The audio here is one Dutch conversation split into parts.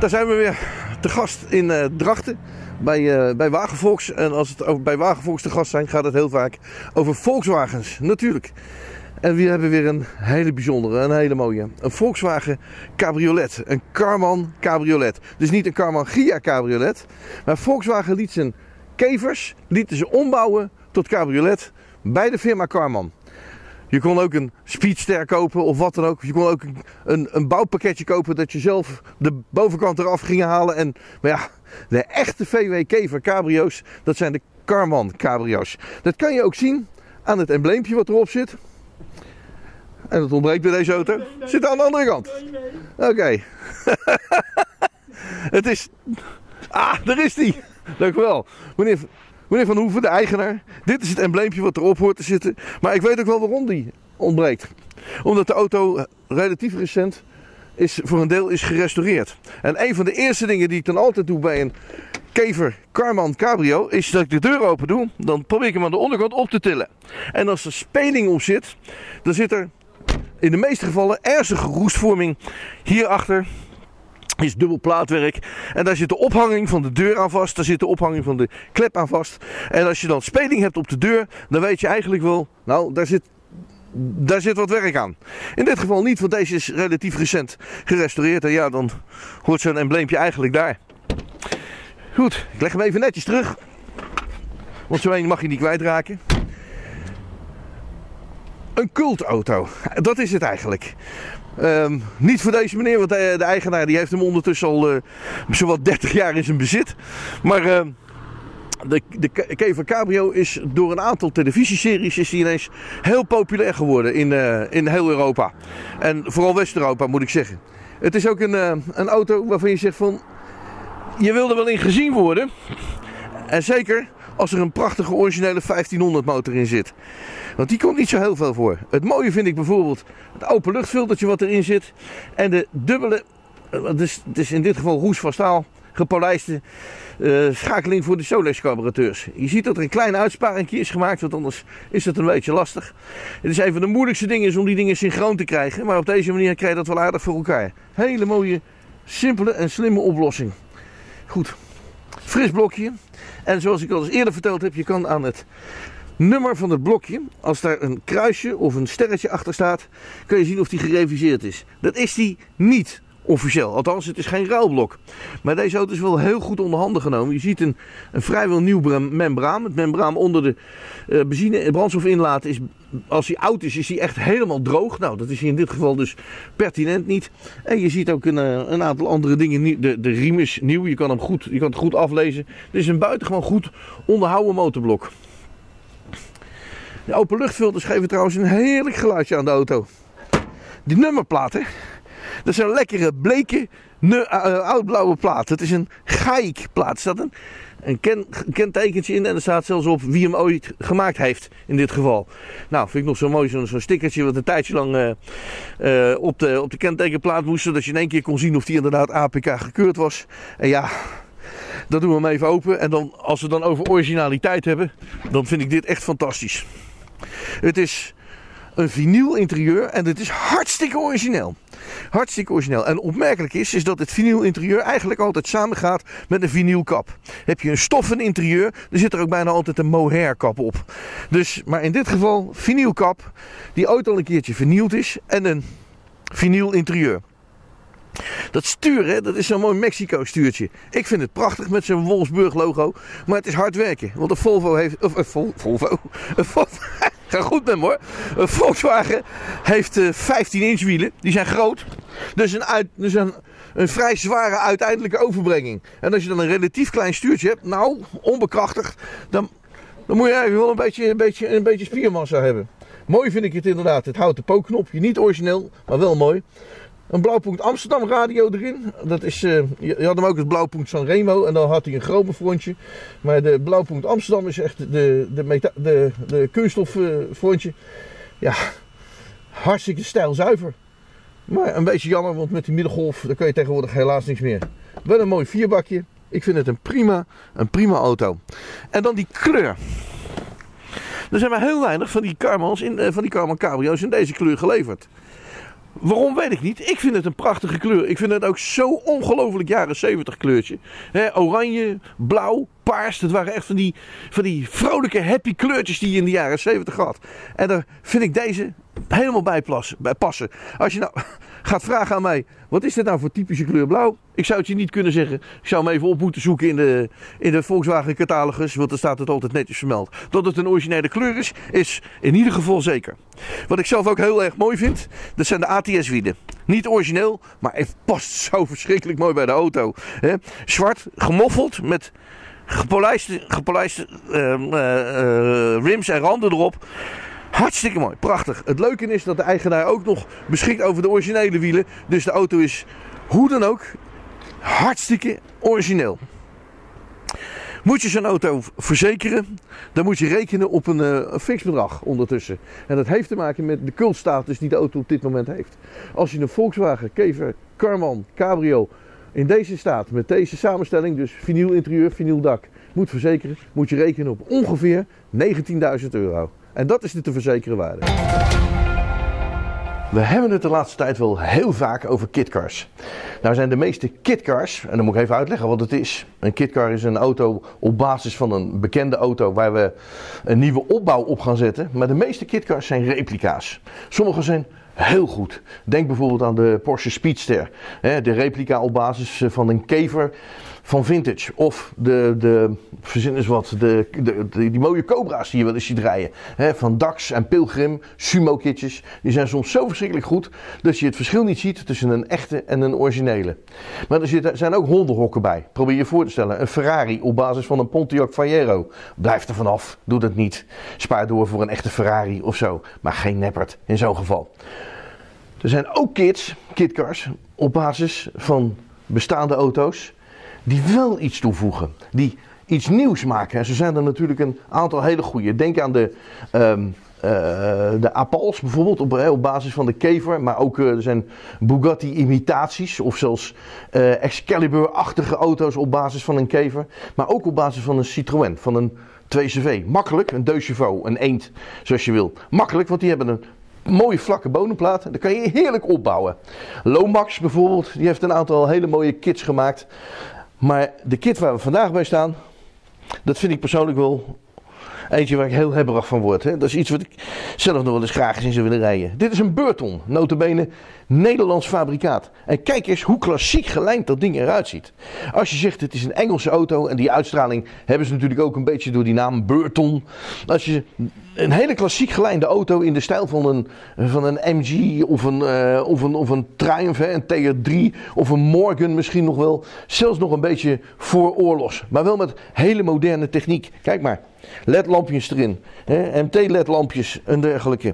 Daar zijn we weer te gast in Drachten bij Wagenvolks. En als het bij Wagenvolks te gast zijn, gaat het heel vaak over Volkswagens, natuurlijk. En we hebben weer een hele bijzondere, een hele mooie. Een Volkswagen cabriolet, een Karmann cabriolet. Dus niet een Karmann Ghia cabriolet, maar Volkswagen liet zijn kevers lieten ze ombouwen tot cabriolet bij de firma Karmann. Je kon ook een Speedster kopen of wat dan ook. Je kon ook een bouwpakketje kopen dat je zelf de bovenkant eraf ging halen. Maar ja, de echte VW Kever cabrio's, dat zijn de Karmann cabrio's. Dat kan je ook zien aan het embleempje wat erop zit. En dat ontbreekt bij deze auto. Zit aan de andere kant. Oké. Het is... Ah, daar is die. Dank u wel. Meneer Van Hoeven, de eigenaar. Dit is het embleempje wat erop hoort te zitten. Maar ik weet ook wel waarom die ontbreekt. Omdat de auto relatief recent voor een deel is gerestaureerd. En een van de eerste dingen die ik dan altijd doe bij een Kever Karmann cabrio is dat ik de deur open doe. Dan probeer ik hem aan de onderkant op te tillen. En als er speling op zit, dan zit er in de meeste gevallen ernstige roestvorming hierachter. Is dubbel plaatwerk en daar zit de ophanging van de deur aan vast, daar zit de ophanging van de klep aan vast. En als je dan speling hebt op de deur, dan weet je eigenlijk wel, nou, daar zit wat werk aan. In dit geval niet, want deze is relatief recent gerestaureerd en ja, dan hoort zo'n embleempje eigenlijk daar. Goed, ik leg hem even netjes terug, want zo een mag je niet kwijtraken. Een cultauto, dat is het eigenlijk. Niet voor deze meneer, want de eigenaar die heeft hem ondertussen al zowat 30 jaar in zijn bezit. Maar de Kever Cabrio is door een aantal televisieseries is die ineens heel populair geworden in heel Europa. En vooral West-Europa moet ik zeggen. Het is ook een auto waarvan je zegt van, je wil er wel in gezien worden. En zeker als er een prachtige originele 1500 motor in zit. Want die komt niet zo heel veel voor. Het mooie vind ik bijvoorbeeld het openluchtfiltertje wat erin zit. En de dubbele, het is in dit geval roestvast staal, gepolijste schakeling voor de Solex-carburateurs. Je ziet dat er een klein uitsparingje is gemaakt, want anders is het een beetje lastig. Het is een van de moeilijkste dingen om die dingen synchroon te krijgen. Maar op deze manier krijg je dat wel aardig voor elkaar. Hele mooie, simpele en slimme oplossing. Goed. Fris blokje. En zoals ik al eens eerder verteld heb, je kan aan het nummer van het blokje, als daar een kruisje of een sterretje achter staat, kun je zien of die gereviseerd is. Dat is die niet officieel, althans het is geen ruilblok. Maar deze auto is wel heel goed onder handen genomen. Je ziet een vrijwel nieuw membraan. Het membraan onder de brandstofinlaat is, als hij oud is, is hij echt helemaal droog. Nou, dat is in dit geval dus pertinent niet. En je ziet ook een aantal andere dingen. De riem is nieuw, je kan het goed aflezen. Het is een buitengewoon goed onderhouden motorblok. De openluchtfilters geven trouwens een heerlijk geluidje aan de auto. Die nummerplaten, dat is een lekkere bleke oudblauwe plaat. Het is een GAIK plaat. Er staat een kentekentje in en er staat zelfs op wie hem ooit gemaakt heeft in dit geval. Nou, vind ik nog zo mooi, zo'n stickertje wat een tijdje lang op de kentekenplaat moest, zodat je in één keer kon zien of die inderdaad APK gekeurd was. En ja, dat doen we hem even open. En dan, als we het dan over originaliteit hebben, dan vind ik dit echt fantastisch. Het is een vinyl interieur en het is hartstikke origineel. Hartstikke origineel. En opmerkelijk is dat het vinyl interieur eigenlijk altijd samengaat met een vinylkap. Heb je een stoffen interieur, dan zit er ook bijna altijd een mohair kap op. Dus, maar in dit geval vinylkap, die ooit al een keertje vernield is en een vinyl interieur. Dat stuur, hè, dat is zo'n mooi Mexico stuurtje. Ik vind het prachtig met zijn Wolfsburg logo. Maar het is hard werken. Want een Volvo heeft... Ga goed met me hoor. Een Volkswagen heeft 15-inch wielen. Die zijn groot. Dus een vrij zware uiteindelijke overbrenging. En als je dan een relatief klein stuurtje hebt. Nou, onbekrachtigd. Dan moet je eigenlijk wel een beetje spiermassa hebben. Mooi vind ik het inderdaad. Het houten pookknopje. Niet origineel, maar wel mooi. Een Blauwpunt Amsterdam radio erin. Dat is, je had hem ook als Blauwpunt Sanremo en dan had hij een chromenfrontje. Maar de Blauwpunt Amsterdam is echt de kunststoffrontje. Ja, hartstikke stijlzuiver. Maar een beetje jammer, want met die middelgolf daar kun je tegenwoordig helaas niks meer. Wel een mooi vierbakje. Ik vind het een prima auto. En dan die kleur. Er zijn maar heel weinig van die Karmanns, van die Karmann cabrio's in deze kleur geleverd. Waarom weet ik niet. Ik vind het een prachtige kleur. Ik vind het ook zo ongelooflijk jaren 70 kleurtje. Oranje, blauw, paars. Dat waren echt van die vrolijke happy kleurtjes die je in de jaren 70 had. En daar vind ik deze helemaal bij passen. Als je nou gaat vragen aan mij, wat is dit nou voor typische kleur blauw? Ik zou het je niet kunnen zeggen. Ik zou hem even op moeten zoeken in de Volkswagen catalogus, want daar staat het altijd netjes vermeld. Dat het een originele kleur is in ieder geval zeker. Wat ik zelf ook heel erg mooi vind, dat zijn de ATS-wielen. Niet origineel, maar het past zo verschrikkelijk mooi bij de auto. Zwart, gemoffeld met gepolijste rims en randen erop. Hartstikke mooi, prachtig. Het leuke is dat de eigenaar ook nog beschikt over de originele wielen. Dus de auto is hoe dan ook hartstikke origineel. Moet je zo'n auto verzekeren, dan moet je rekenen op een fix bedrag ondertussen. En dat heeft te maken met de cultstatus die de auto op dit moment heeft. Als je een Volkswagen Kever, Karman, Cabrio in deze staat, met deze samenstelling, dus vinyl interieur, vinyl dak, moet verzekeren, moet je rekenen op ongeveer €19.000. En dat is de te verzekeren waarde. We hebben het de laatste tijd wel heel vaak over kitcars. Nou zijn de meeste kitcars, en dan moet ik even uitleggen wat het is. Een kitcar is een auto op basis van een bekende auto waar we een nieuwe opbouw op gaan zetten. Maar de meeste kitcars zijn replica's. Sommige zijn heel goed. Denk bijvoorbeeld aan de Porsche Speedster. De replica op basis van een Kever van Vintage. Of verzin eens wat, die mooie Cobra's die je wel eens ziet rijden. Van Dax en Pilgrim, sumo-kitjes. Die zijn soms zo verschrikkelijk goed dat je het verschil niet ziet tussen een echte en een originele. Maar er zijn ook hondenhokken bij. Probeer je voor te stellen. Een Ferrari op basis van een Pontiac Fiero. Blijf er vanaf. Doe dat niet. Spaar door voor een echte Ferrari of zo. Maar geen neppert in zo'n geval. Er zijn ook kitcars op basis van bestaande auto's die wel iets toevoegen, die iets nieuws maken. En zo zijn er natuurlijk een aantal hele goede. Denk aan de Apals bijvoorbeeld, op basis van de Kever, maar ook er zijn Bugatti imitaties of zelfs Excalibur-achtige auto's op basis van een Kever, maar ook op basis van een Citroën, van een 2CV. Makkelijk, een 2 chevaux, een eend, zoals je wil. Makkelijk, want die hebben een mooie vlakke bodemplaat. Daar kan je heerlijk opbouwen. Lomax bijvoorbeeld, die heeft een aantal hele mooie kits gemaakt. Maar de kit waar we vandaag bij staan, dat vind ik persoonlijk wel eentje waar ik heel hebberig van word. Dat is iets wat ik zelf nog wel eens graag in zou willen rijden. Dit is een Burton, nota bene Nederlands fabrikaat. En kijk eens hoe klassiek gelijnd dat ding eruit ziet. Als je zegt het is een Engelse auto, en die uitstraling hebben ze natuurlijk ook een beetje door die naam Burton. Als je een hele klassiek gelijnde auto in de stijl van een MG of een Triumph, een TR3 of een Morgan misschien nog wel. Zelfs nog een beetje voor oorlogs. Maar wel met hele moderne techniek. Kijk maar, LED-lampjes erin. MT-LED-lampjes en dergelijke.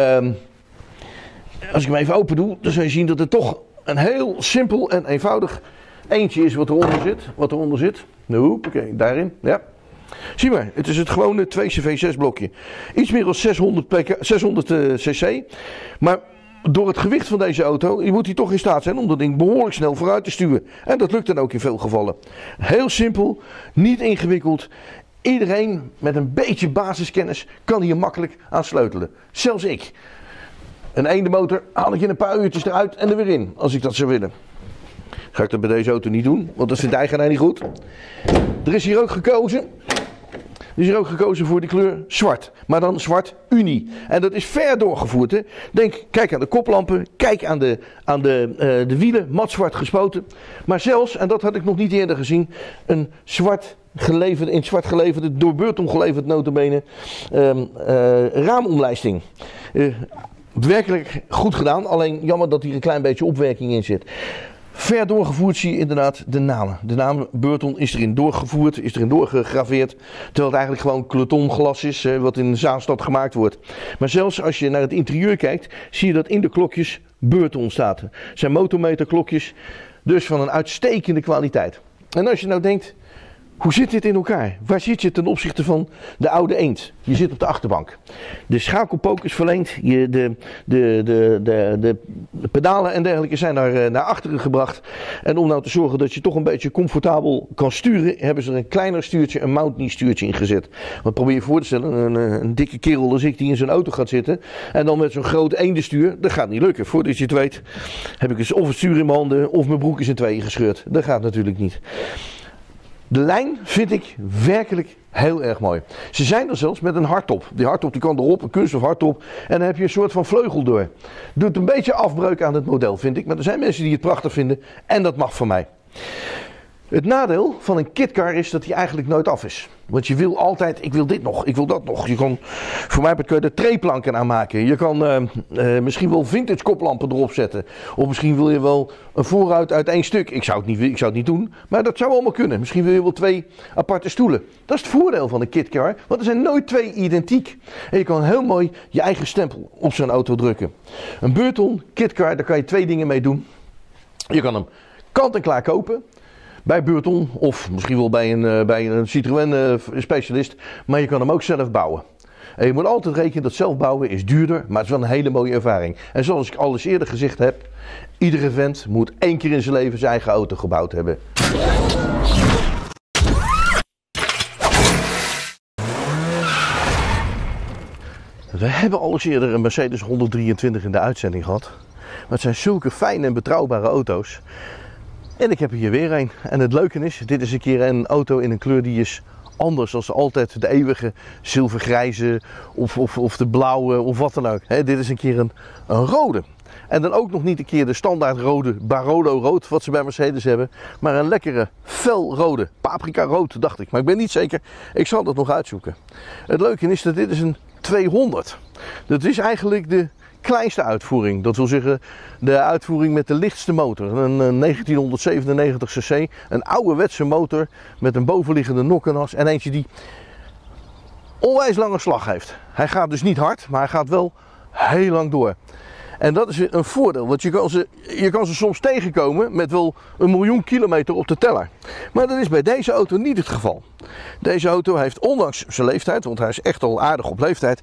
Als ik hem even open doe, dan zul je zien dat het toch een heel simpel en eenvoudig eentje is wat eronder zit. Oké, daarin, ja. Zie maar, het is het gewone 2CV6 blokje. Iets meer dan 600 cc. Maar door het gewicht van deze auto moet hij toch in staat zijn om dat ding behoorlijk snel vooruit te stuwen. En dat lukt dan ook in veel gevallen. Heel simpel, niet ingewikkeld. Iedereen met een beetje basiskennis kan hier makkelijk aan sleutelen. Zelfs ik. Een ene motor haal ik in een paar uurtjes eruit en er weer in, als ik dat zou willen. Ga ik dat bij deze auto niet doen, want dat vindt de eigenaar niet goed. Er is hier ook gekozen voor die kleur zwart. Maar dan zwart unie. En dat is ver doorgevoerd. Hè. Kijk aan de koplampen. Kijk aan de wielen. Matzwart gespoten. Maar zelfs, en dat had ik nog niet eerder gezien, een in zwart geleverde, door Burton geleverd nota bene, raamomlijsting. Werkelijk goed gedaan. Alleen jammer dat hier een klein beetje opwerking in zit. Ver doorgevoerd zie je inderdaad de namen. De naam Burton is erin doorgevoerd, is erin doorgegraveerd. Terwijl het eigenlijk gewoon klotonglas is wat in Zaanstad gemaakt wordt. Maar zelfs als je naar het interieur kijkt, zie je dat in de klokjes Burton staat. Het zijn motormeterklokjes, dus van een uitstekende kwaliteit. En als je nou denkt, Hoe zit dit in elkaar? Waar zit je ten opzichte van de oude eend? Je zit op de achterbank. De schakelpook is verlengd. De pedalen en dergelijke zijn naar achteren gebracht. En om nou te zorgen dat je toch een beetje comfortabel kan sturen, hebben ze er een kleiner stuurtje, een mount-knee stuurtje ingezet. Want probeer je voor te stellen, een dikke kerel als ik die in zo'n auto gaat zitten. En dan met zo'n groot eendenstuur, dat gaat niet lukken. Voordat je het weet, heb ik dus of het stuur in mijn handen of mijn broek is in tweeën gescheurd. Dat gaat natuurlijk niet. De lijn vind ik werkelijk heel erg mooi. Ze zijn er zelfs met een hardtop. Die hardtop die kan erop, een kunststof hardtop. En dan heb je een soort van vleugel door. Doet een beetje afbreuk aan het model, vind ik. Maar er zijn mensen die het prachtig vinden. En dat mag van mij. Het nadeel van een kitcar is dat hij eigenlijk nooit af is. Want je wil altijd, ik wil dit nog, ik wil dat nog. Je kan, voor mij kun je er treeplanken aan maken. Je kan misschien wel vintage koplampen erop zetten. Of misschien wil je wel een voorruit uit één stuk. Ik zou het niet doen, maar dat zou allemaal kunnen. Misschien wil je wel 2 aparte stoelen. Dat is het voordeel van een kitcar, want er zijn nooit 2 identiek. En je kan heel mooi je eigen stempel op zo'n auto drukken. Een Burton kitcar, daar kan je 2 dingen mee doen. Je kan hem kant en klaar kopen. Bij Burton of misschien wel bij een Citroën specialist. Maar je kan hem ook zelf bouwen. En je moet altijd rekenen dat zelf bouwen is duurder. Maar het is wel een hele mooie ervaring. En zoals ik al eens eerder gezegd heb. Iedere vent moet 1 keer in zijn leven zijn eigen auto gebouwd hebben. We hebben al eens eerder een Mercedes 123 in de uitzending gehad. Maar het zijn zulke fijne en betrouwbare auto's. En ik heb er hier weer een. En het leuke is, dit is een keer een auto in een kleur die is anders dan altijd de eeuwige zilvergrijze of de blauwe of wat dan ook. Dit is een keer een rode. En dan ook nog niet een keer de standaard rode Barolo rood wat ze bij Mercedes hebben. Maar een lekkere felrode, paprika rood dacht ik. Maar ik ben niet zeker, ik zal dat nog uitzoeken. Het leuke is dat dit is een 200. Dat is eigenlijk de kleinste uitvoering. Dat wil zeggen de uitvoering met de lichtste motor. Een 1997 cc. Een ouderwetse motor met een bovenliggende nokkenas. En eentje die onwijs lange slag heeft. Hij gaat dus niet hard, maar hij gaat wel heel lang door. En dat is een voordeel, want je kan ze soms tegenkomen met wel 1 miljoen kilometer op de teller. Maar dat is bij deze auto niet het geval. Deze auto heeft ondanks zijn leeftijd, want hij is echt al aardig op leeftijd,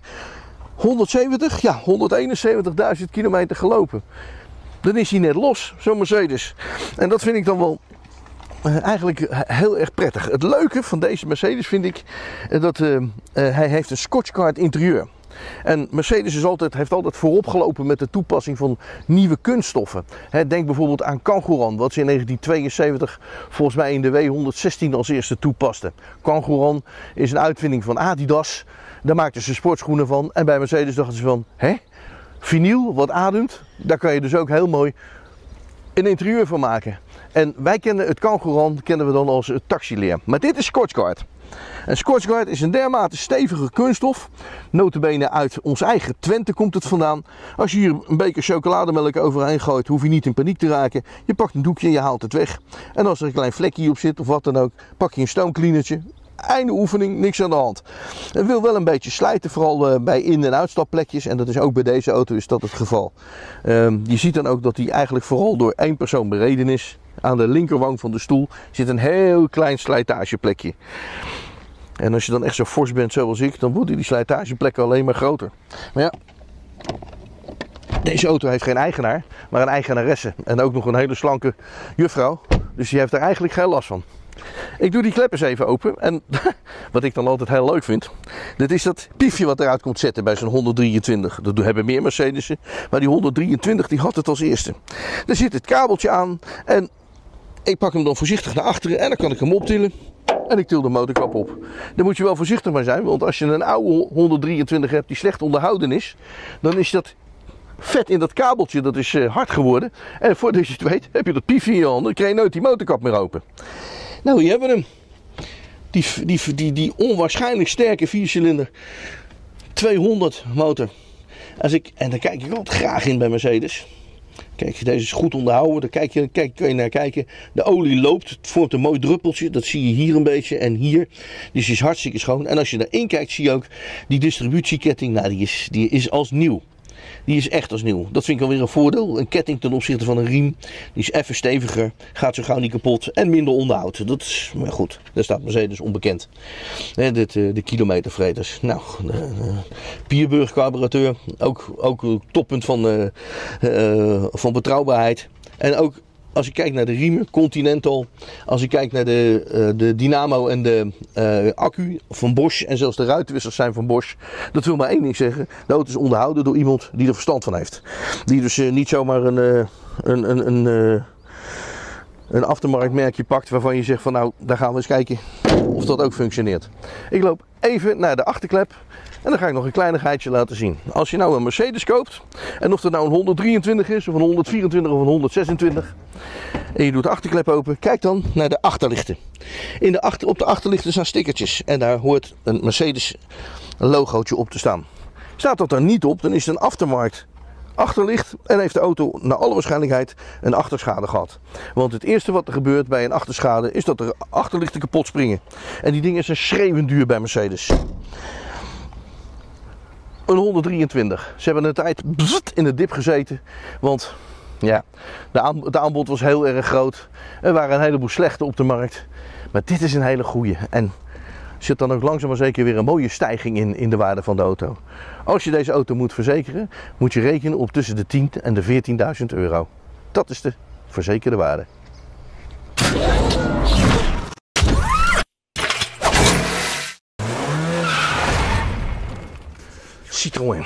171.000 kilometer gelopen. Dan is hij net los, zo'n Mercedes. En dat vind ik dan wel eigenlijk heel erg prettig. Het leuke van deze Mercedes vind ik dat hij heeft een Scotchguard interieur. En Mercedes heeft altijd voorop gelopen met de toepassing van nieuwe kunststoffen. Denk bijvoorbeeld aan Kangouran, wat ze in 1972 volgens mij in de W116 als eerste toepasten. Kangouran is een uitvinding van Adidas. Daar maakten ze sportschoenen van. En bij Mercedes dachten ze van, vinyl, wat ademt, daar kan je dus ook heel mooi een interieur van maken. En wij kennen het Kangouran kennen we dan als het taxileer. Maar dit is Scotchguard. En Scotchguard is een dermate stevige kunststof. Nota bene uit ons eigen Twente komt het vandaan. Als je hier een beker chocolademelk overheen gooit, hoef je niet in paniek te raken. Je pakt een doekje en je haalt het weg. En als er een klein vlekje op zit of wat dan ook, pak je een stoomcleanertje. Einde oefening, niks aan de hand. Het wil wel een beetje slijten, vooral bij in- en uitstapplekjes. En dat is ook bij deze auto is dat het geval. Je ziet dan ook dat die eigenlijk vooral door 1 persoon bereden is. Aan de linkerwang van de stoel zit een heel klein slijtageplekje. En als je dan echt zo fors bent zoals ik, dan worden die slijtageplekken alleen maar groter. Maar ja, deze auto heeft geen eigenaar, maar een eigenaresse. En ook nog een hele slanke juffrouw. Dus die heeft er eigenlijk geen last van. Ik doe die klep eens even open. En wat ik dan altijd heel leuk vind, dat is dat piefje wat eruit komt zetten bij zo'n 123. Dat hebben meer Mercedes'en, maar die 123 die had het als eerste. Daar zit het kabeltje aan en ik pak hem dan voorzichtig naar achteren en dan kan ik hem optillen. En ik til de motorkap op. Daar moet je wel voorzichtig mee zijn, want als je een oude 123 hebt die slecht onderhouden is, dan is dat vet in dat kabeltje, dat is hard geworden. En voordat je het weet, heb je dat piefje in je handen, dan krijg je nooit die motorkap meer open. Nou, hier hebben we hem. Die onwaarschijnlijk sterke 4-cilinder 200 motor. En daar kijk ik altijd graag in bij Mercedes. Kijk, deze is goed onderhouden, daar kun je naar kijken. De olie loopt, het vormt een mooi druppeltje, dat zie je hier een beetje en hier. Dus die is hartstikke schoon. En als je daarin kijkt, zie je ook die distributieketting, nou die is als nieuw. die is echt als nieuw. Dat vind ik alweer een voordeel. Een ketting ten opzichte van een riem, die is even steviger, gaat zo gauw niet kapot en minder onderhoud. Dat is, maar goed, daar staat Mercedes onbekend. De kilometervreters. Nou, Pierburg carburateur, ook toppunt van betrouwbaarheid. En ook als je kijkt naar de riemen, Continental. Als je kijkt naar de dynamo en de accu van Bosch. En zelfs de ruitenwissers zijn van Bosch. Dat wil maar één ding zeggen. De auto is onderhouden door iemand die er verstand van heeft. Die dus niet zomaar een aftermarktmerkje pakt waarvan je zegt van nou, daar gaan we eens kijken of dat ook functioneert. Ik loop even naar de achterklep. En dan ga ik nog een kleinigheidje laten zien. Als je nou een Mercedes koopt, en of dat nou een 123 is, of een 124 of een 126, en je doet de achterklep open, kijk dan naar de achterlichten. Op de achterlichten staan stickertjes en daar hoort een Mercedes logootje op te staan. Staat dat er niet op, dan is het een aftermarkt achterlicht en heeft de auto naar alle waarschijnlijkheid een achterschade gehad. Want het eerste wat er gebeurt bij een achterschade is dat er achterlichten kapot springen. En die dingen zijn schreeuwend duur bij Mercedes. Een 123. Ze hebben een tijd in de dip gezeten. Want ja, het aanbod was heel erg groot. Er waren een heleboel slechte op de markt. Maar dit is een hele goeie. En er zit dan ook langzaam maar zeker weer een mooie stijging in de waarde van de auto. Als je deze auto moet verzekeren, moet je rekenen op tussen de 10.000 en de 14.000 euro. Dat is de verzekerde waarde. Citroën.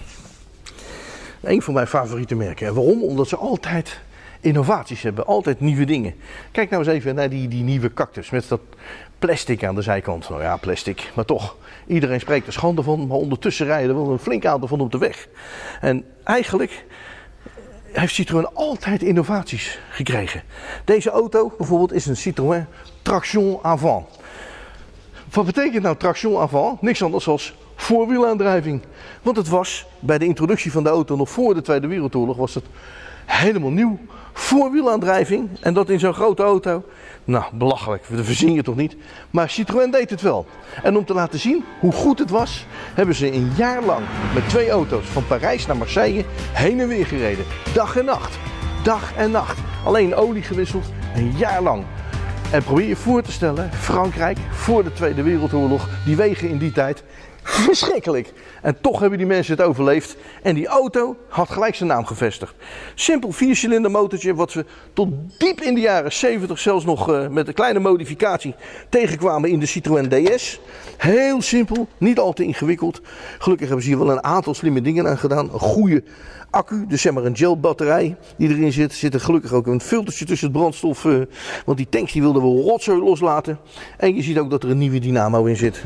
Een van mijn favoriete merken. En waarom? Omdat ze altijd innovaties hebben. Altijd nieuwe dingen. Kijk nou eens even naar die nieuwe Cactus. Met dat plastic aan de zijkant. Nou ja, plastic. Maar toch. Iedereen spreekt er schande van. Maar ondertussen rijden er wel een flink aantal van op de weg. En eigenlijk heeft Citroën altijd innovaties gekregen. Deze auto bijvoorbeeld is een Citroën Traction Avant. Wat betekent nou Traction Avant? Niks anders dan voorwielaandrijving. Want het was bij de introductie van de auto nog voor de Tweede Wereldoorlog was het helemaal nieuw. Voorwielaandrijving en dat in zo'n grote auto. Nou, belachelijk, dat verzin je toch niet. Maar Citroën deed het wel. En om te laten zien hoe goed het was, hebben ze een jaar lang met 2 auto's van Parijs naar Marseille heen en weer gereden. Dag en nacht. Dag en nacht. Alleen olie gewisseld, een jaar lang. En probeer je voor te stellen, Frankrijk voor de Tweede Wereldoorlog, die wegen in die tijd verschrikkelijk. En toch hebben die mensen het overleefd. En die auto had gelijk zijn naam gevestigd. Simpel 4-cilinder motortje wat we tot diep in de jaren 70 zelfs nog met een kleine modificatie tegenkwamen in de Citroën DS. Heel simpel, niet al te ingewikkeld. Gelukkig hebben ze hier wel een aantal slimme dingen aan gedaan. Een goede accu, dus zeg maar een gelbatterij die erin zit. Zit er gelukkig ook een filtertje tussen het brandstof. Want die tanks die wilden we rotzooi loslaten. En je ziet ook dat er een nieuwe dynamo in zit.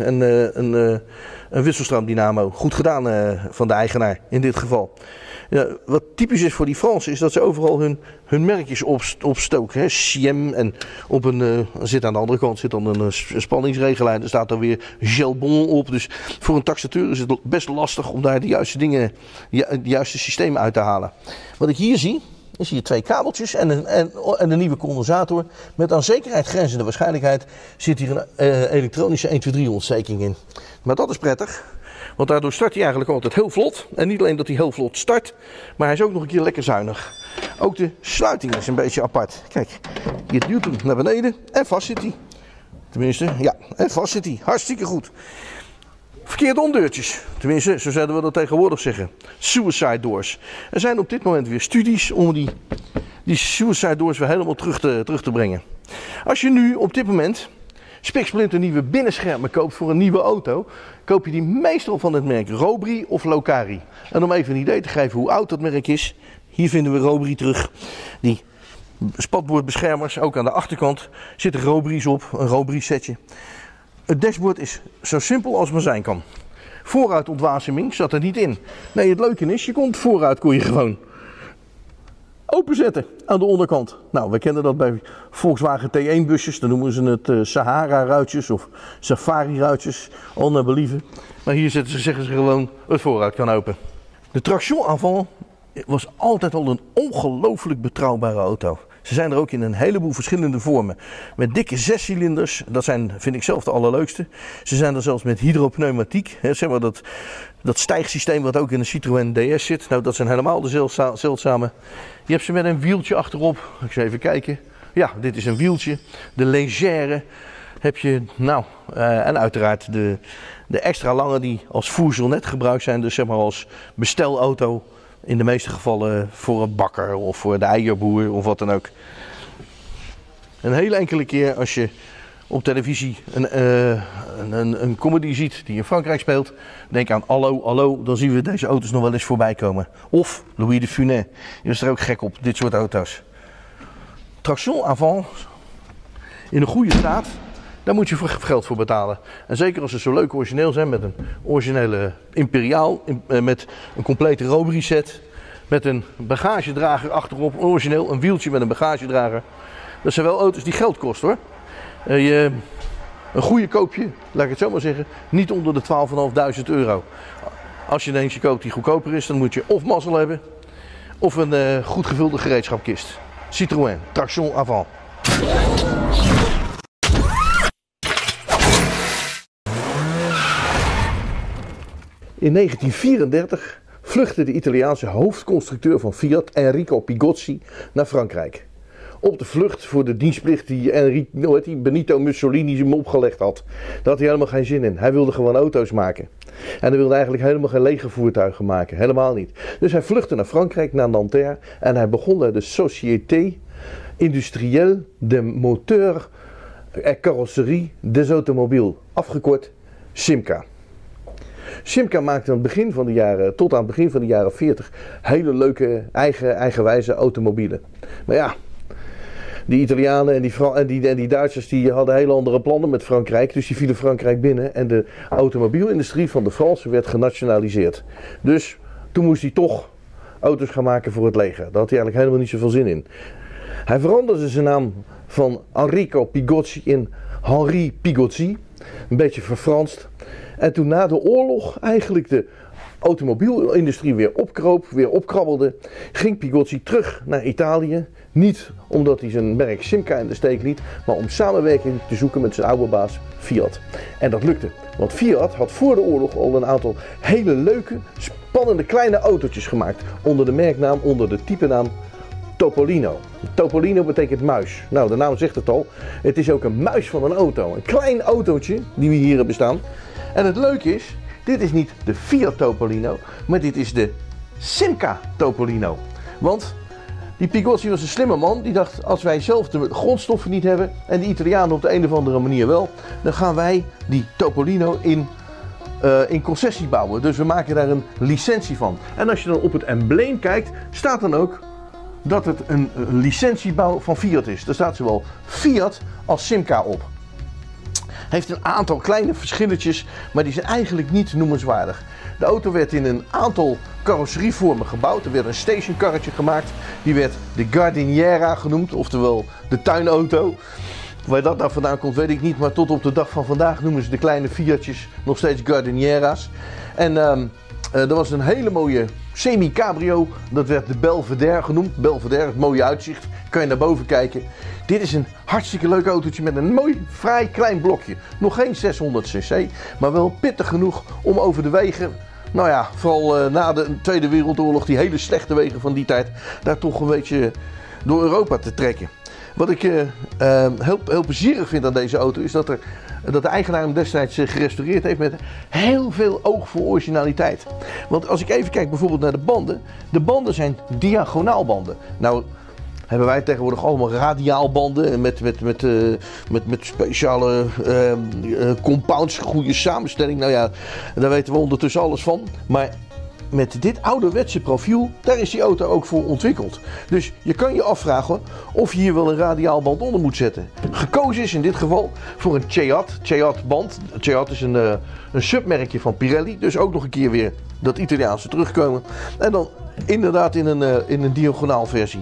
Een wisselstroomdynamo. Goed gedaan van de eigenaar in dit geval. Ja, wat typisch is voor die Fransen is dat ze overal hun merkjes opstoken. Hè? Siem en op zit aan de andere kant zit dan een spanningsregelaar. Er staat dan weer Gelbon op. Dus voor een taxateur is het best lastig om daar de juiste dingen, de juiste systemen uit te halen. Wat ik hier zie, is hier 2 kabeltjes en een nieuwe condensator. Met aan zekerheid grenzende waarschijnlijkheid zit hier een elektronische 123 ontsteking in. Maar dat is prettig. Want daardoor start hij eigenlijk altijd heel vlot. En niet alleen dat hij heel vlot start, maar hij is ook nog een keer lekker zuinig. Ook de sluiting is een beetje apart. Kijk, je duwt hem naar beneden en vast zit hij. Tenminste, ja, en vast zit hij. Hartstikke goed. Verkeerde omdeurtjes. Tenminste, zo zouden we dat tegenwoordig zeggen. Suicide doors. Er zijn op dit moment weer studies om die suicide doors weer helemaal terug te brengen. Als je nu op dit moment spiksplinter nieuwe binnenschermen koopt voor een nieuwe auto, koop je die meestal van het merk Robri of Locari. En om even een idee te geven hoe oud dat merk is, hier vinden we Robri terug. Die spatbordbeschermers, ook aan de achterkant, zitten Robri's op, een Robri setje. Het dashboard is zo simpel als maar zijn kan. Vooruitontwaseming zat er niet in. Nee, het leuke is, vooruit kon je gewoon openzetten aan de onderkant. Nou, we kennen dat bij Volkswagen T1 busjes. Dan noemen ze het Sahara ruitjes of Safari ruitjes. Al naar believen. Maar hier zeggen ze gewoon, het vooruit kan open. De Traction Avant was altijd al een ongelooflijk betrouwbare auto. Ze zijn er ook in een heleboel verschillende vormen. Met dikke 6 cilinders, dat zijn, vind ik zelf, de allerleukste. Ze zijn er zelfs met hydropneumatiek. Hè, zeg maar dat stijgsysteem wat ook in de Citroën DS zit. Nou, dat zijn helemaal de zeldzame. Je hebt ze met een wieltje achterop. Ik zal even kijken. Ja, dit is een wieltje. De légère heb je, nou, en uiteraard de extra lange die als voersel net gebruikt zijn. Dus zeg maar als bestelauto. In de meeste gevallen voor een bakker of voor de eierboer of wat dan ook. Een hele enkele keer als je op televisie een comedy ziet die in Frankrijk speelt. Denk aan Allo, Allo, dan zien we deze auto's nog wel eens voorbij komen. Of Louis de Funès, die is er ook gek op, dit soort auto's. Traction avant, in een goede staat, daar moet je geld voor betalen. En zeker als ze zo leuk origineel zijn, met een originele Imperiaal, met een complete Robbery set, met een bagagedrager achterop, origineel, een wieltje met een bagagedrager. Dat zijn wel auto's die geld kosten hoor. Een goede koopje, laat ik het zo maar zeggen, niet onder de 12.500 euro. Als je er eentje koopt die goedkoper is, dan moet je of mazzel hebben, of een goed gevulde gereedschapkist. Citroën, traction avant. In 1934 vluchtte de Italiaanse hoofdconstructeur van Fiat, Enrico Pigozzi, naar Frankrijk. Op de vlucht voor de dienstplicht die Benito Mussolini hem opgelegd had. Daar had hij helemaal geen zin in. Hij wilde gewoon auto's maken. En hij wilde eigenlijk helemaal geen legervoertuigen maken. Helemaal niet. Dus hij vluchtte naar Frankrijk, naar Nanterre. En hij begon daar de Société Industrielle de Moteur et Carrosserie des Automobiles. Afgekort Simca. Simca maakte tot aan het begin van de jaren 40 hele leuke eigenwijze automobielen. Maar ja, die Italianen en die Duitsers die hadden hele andere plannen met Frankrijk. Dus die vielen Frankrijk binnen en de automobielindustrie van de Fransen werd genationaliseerd. Dus toen moest hij toch auto's gaan maken voor het leger. Daar had hij eigenlijk helemaal niet zoveel zin in. Hij veranderde zijn naam van Enrico Pigozzi in Henri Pigozzi. Een beetje verfranst. En toen na de oorlog eigenlijk de automobielindustrie weer opkrabbelde, ging Pigozzi terug naar Italië. Niet omdat hij zijn merk Simca in de steek liet, maar om samenwerking te zoeken met zijn oude baas Fiat. En dat lukte, want Fiat had voor de oorlog al een aantal hele leuke, spannende kleine autootjes gemaakt. Onder de merknaam, onder de typenaam Topolino. Topolino betekent muis. Nou, de naam zegt het al. Het is ook een muis van een auto. Een klein autootje die we hier hebben staan. En het leuke is, dit is niet de Fiat Topolino, maar dit is de Simca Topolino. Want die Pigozzi was een slimme man, die dacht, als wij zelf de grondstoffen niet hebben en de Italianen op de een of andere manier wel, dan gaan wij die Topolino in concessie bouwen. Dus we maken daar een licentie van. En als je dan op het embleem kijkt, staat dan ook dat het een licentiebouw van Fiat is. Daar staat zowel Fiat als Simca op. Heeft een aantal kleine verschilletjes, maar die zijn eigenlijk niet noemenswaardig. De auto werd in een aantal carrosserievormen gebouwd. Er werd een stationcarretje gemaakt. Die werd de Gardiniera genoemd, oftewel de tuinauto. Waar dat nou vandaan komt weet ik niet, maar tot op de dag van vandaag noemen ze de kleine Fiatjes nog steeds Gardiniera's. En er was een hele mooie semi-cabrio, dat werd de Belvedere genoemd. Belvedere, het mooie uitzicht, kan je naar boven kijken. Dit is een hartstikke leuk autootje met een mooi, vrij klein blokje. Nog geen 600 cc, maar wel pittig genoeg om over de wegen, nou ja, vooral na de Tweede Wereldoorlog, die hele slechte wegen van die tijd, daar toch een beetje door Europa te trekken. Wat ik heel plezierig vind aan deze auto is dat de eigenaar hem destijds gerestaureerd heeft met heel veel oog voor originaliteit. Want als ik even kijk bijvoorbeeld naar de banden zijn diagonaalbanden. Nou hebben wij tegenwoordig allemaal radiaalbanden met speciale compounds, goede samenstelling. Nou ja, daar weten we ondertussen alles van. Maar met dit ouderwetse profiel, daar is die auto ook voor ontwikkeld. Dus je kan je afvragen of je hier wel een radiaalband onder moet zetten. Gekozen is in dit geval voor een Ceat band. Ceat is een submerkje van Pirelli, dus ook nog een keer weer dat Italiaanse terugkomen. En dan inderdaad in een diagonaal versie.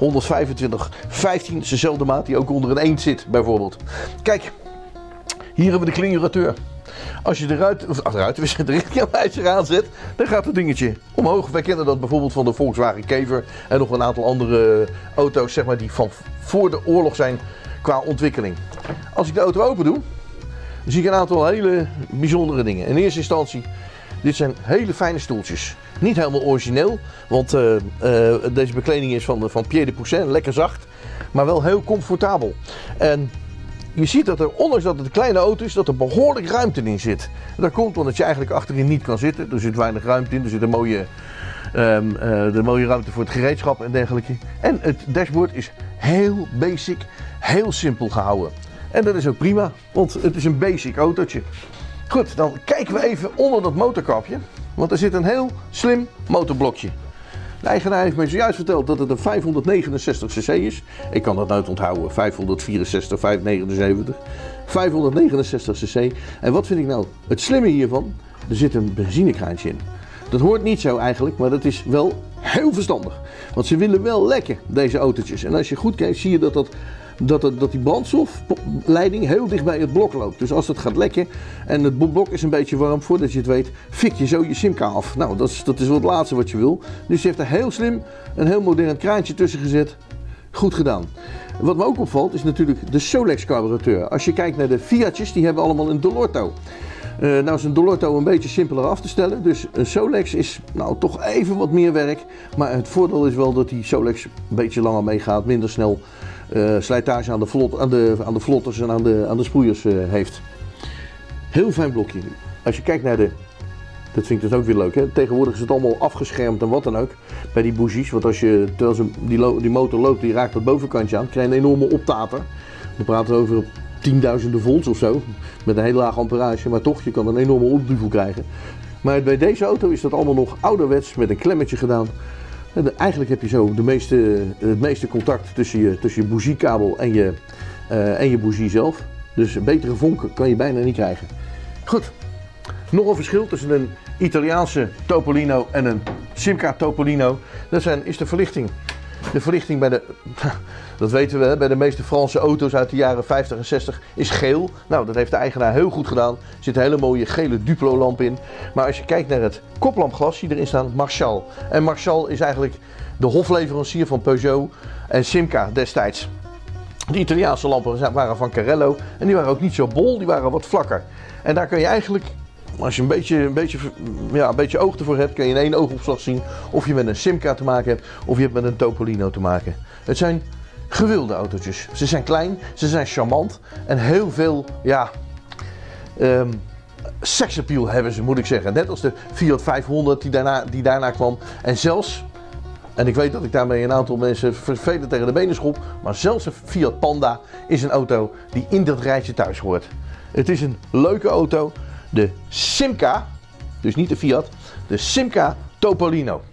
125/15 is dezelfde maat die ook onder een eend zit bijvoorbeeld. Kijk, hier hebben we de klingurateur. Als je de richtingaanwijzer aanzet, dan gaat het dingetje omhoog. Wij kennen dat bijvoorbeeld van de Volkswagen Kever en nog een aantal andere auto's, zeg maar, die van voor de oorlog zijn qua ontwikkeling. Als ik de auto open doe, dan zie ik een aantal hele bijzondere dingen. In eerste instantie, dit zijn hele fijne stoeltjes. Niet helemaal origineel, want deze bekleding is van Pied de Poussin, lekker zacht, maar wel heel comfortabel. En je ziet dat er, ondanks dat het een kleine auto is, dat er behoorlijk ruimte in zit. Dat komt omdat je eigenlijk achterin niet kan zitten. Er zit weinig ruimte in, er zit een mooie ruimte voor het gereedschap en dergelijke. En het dashboard is heel basic, heel simpel gehouden. En dat is ook prima, want het is een basic autootje. Goed, dan kijken we even onder dat motorkapje, want er zit een heel slim motorblokje. De eigenaar heeft mij zojuist verteld dat het een 569 cc is. Ik kan dat nooit onthouden, 564, 579, 569 cc. En wat vind ik nou het slimme hiervan? Er zit een benzinekraantje in. Dat hoort niet zo eigenlijk, maar dat is wel heel verstandig. Want ze willen wel lekken, deze autootjes. En als je goed kijkt, zie je dat die brandstofleiding heel dicht bij het blok loopt. Dus als dat gaat lekken en het blok is een beetje warm, voordat je het weet, fik je zo je simkaart af. Nou, dat is wel het laatste wat je wil. Dus je heeft er heel slim een heel modern kraantje tussen gezet. Goed gedaan. Wat me ook opvalt is natuurlijk de Solex carburateur. Als je kijkt naar de Fiatjes, die hebben allemaal een Dell'Orto. Nou is een Dell'Orto een beetje simpeler af te stellen, dus een Solex is nou toch even wat meer werk. Maar het voordeel is wel dat die Solex een beetje langer meegaat, minder snel slijtage aan de vlotters en aan de sproeiers heeft. Heel fijn blokje nu. Als je kijkt naar dat vind ik dus ook weer leuk, hè? Tegenwoordig is het allemaal afgeschermd en wat dan ook bij die bougies. Want terwijl die motor loopt, die raakt dat bovenkantje aan, krijg je een enorme optater. Dan praten we over tienduizenden volts of zo, met een hele lage amperage, maar toch, je kan een enorme opduvel krijgen. Maar bij deze auto is dat allemaal nog ouderwets met een klemmetje gedaan. En eigenlijk heb je zo het meeste contact tussen je bougiekabel en je bougie zelf. Dus een betere vonk kan je bijna niet krijgen. Goed, nog een verschil tussen een Italiaanse Topolino en een Simca Topolino. Dat is de verlichting. De verlichting dat weten we, bij de meeste Franse auto's uit de jaren 50 en 60 is geel. Nou, dat heeft de eigenaar heel goed gedaan. Er zit een hele mooie gele Duplo lamp in. Maar als je kijkt naar het koplampglas, zie je erin staan Marshall. En Marshall is eigenlijk de hofleverancier van Peugeot en Simca destijds. De Italiaanse lampen waren van Carello en die waren ook niet zo bol, die waren wat vlakker. En daar kan je eigenlijk, als je een beetje oog ervoor hebt, kan je in één oogopslag zien of je met een Simca te maken hebt of je hebt met een Topolino te maken. Het zijn gewilde autootjes. Ze zijn klein, ze zijn charmant en heel veel seksappeal hebben ze, moet ik zeggen. Net als de Fiat 500 die daarna kwam. En zelfs, en ik weet dat ik daarmee een aantal mensen vervelend tegen de benen schop, maar zelfs een Fiat Panda is een auto die in dat rijtje thuis hoort. Het is een leuke auto. De Simca, dus niet de Fiat, de Simca Topolino.